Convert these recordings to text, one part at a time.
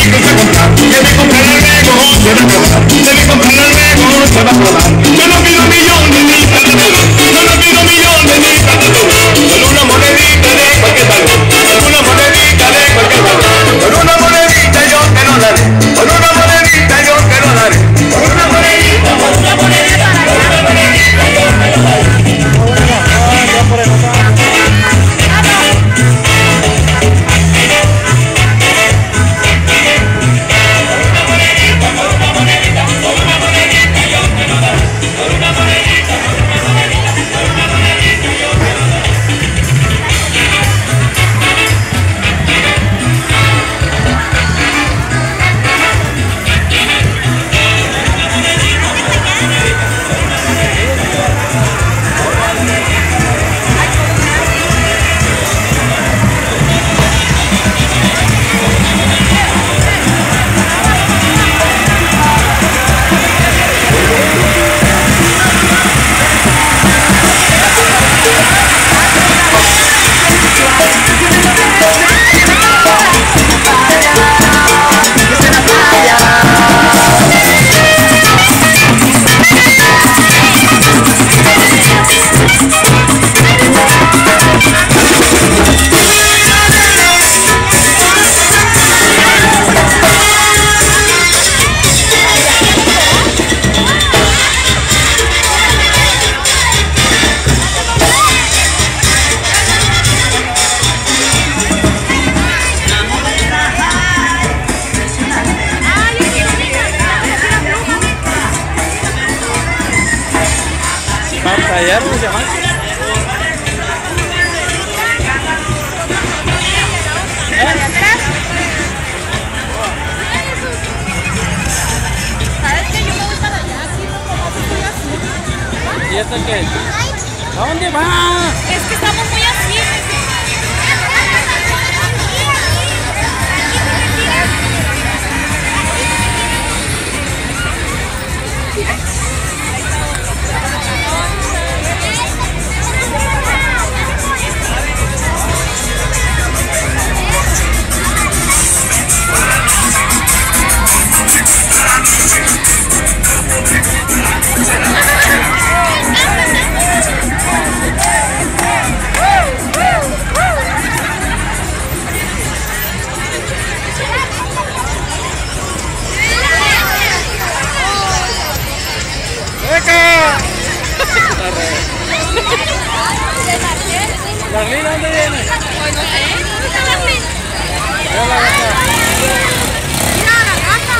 Ayer no se llama. ¿Sabes que yo me voy para allá? Aquí no conozco, estoy así. ¿Y esto qué es? ¿A dónde va? Es que estamos muy así. ¿Darlene dónde viene? Pues no sé. Mira la gata. Mira la gata.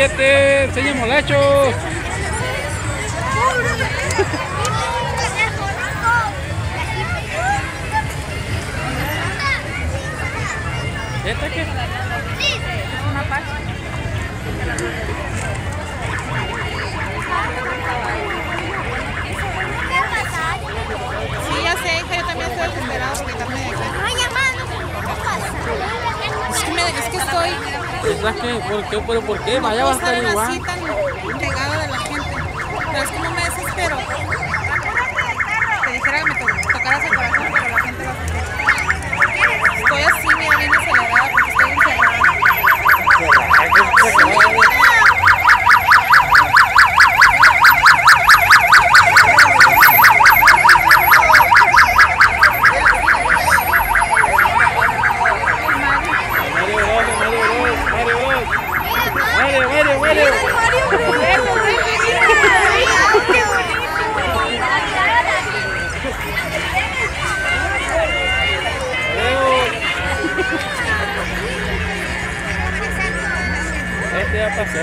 7, enseña molachos. ¿Esta qué? Una pacha. Sí, ya sé, hija, yo también estoy desesperada por quitarme de aquí. Ay, mamá, no pasa. Es que estoy ¿Estás qué? ¿Por qué? ¿Pero por qué? Vaya, va a estar así igual. tan pegada de la gente. Pero es que no me desespero. Te dijera que me tocaras el corazón, pero la gente va a sufrir. Estoy así, mira, bien acelerada porque estoy encerrada. Mario. Este ya pasó.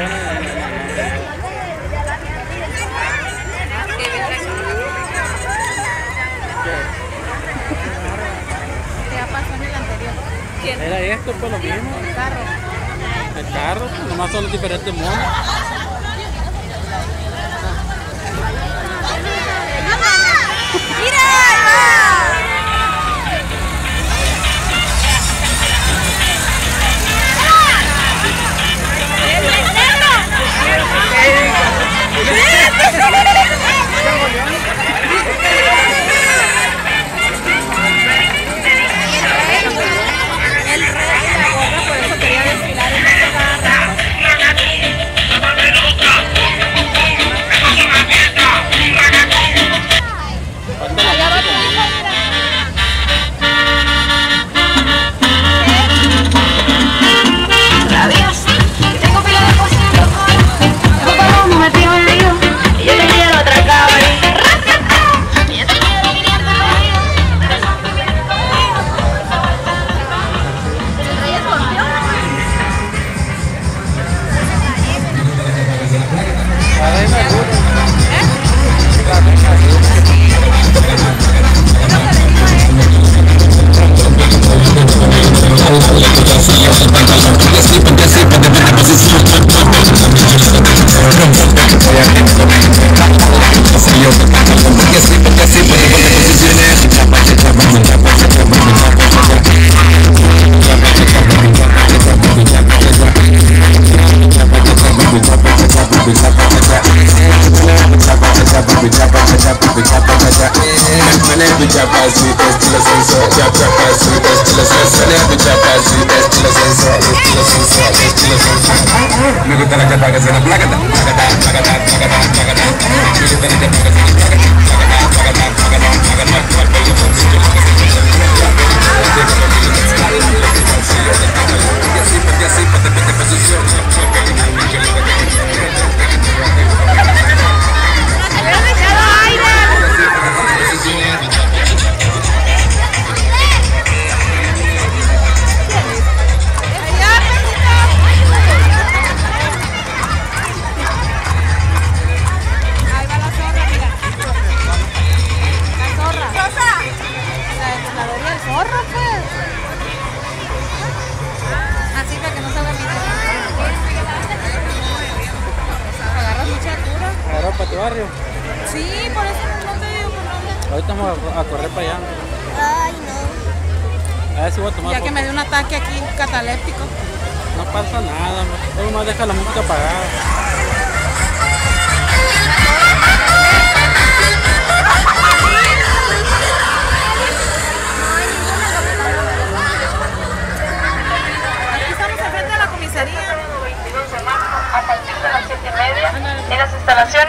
Ya pasó en el anterior. ¿Quién? Era esto, pues lo mismo. El carro. El carro, nomás son los diferentes modos. ¡Mira! El rey de la gorra, por eso quería desfilar en esta garra. Allá va tu hijo, mira. Rabia sí, que tengo pila de cosas en los coros. Tengo paloma metido en el lío y yo te quiero atracar. Y yo te quiero viniendo al oído, pero son viviendo conmigo. El rey escorpión. Me gusta la chapa que suena placata, placata, placata, placata, placata. Me gusta la chapa que suena placata, placata, placata, placata, Ahí va la zorra, mira. La zorra. La vería el zorro, pues. Así para que no salga mi agarras mucha altura. Ahora para tu barrio. Sí, por eso no te digo por nombre. Ahorita vamos a correr para allá. Ay, no. A ver si voy a tomar Ya que foto. me dio un ataque aquí cataléptico. No pasa nada, solo más deja la música apagada. Aquí estamos enfrente de la comisaría. A partir de las 7:30 en las instalaciones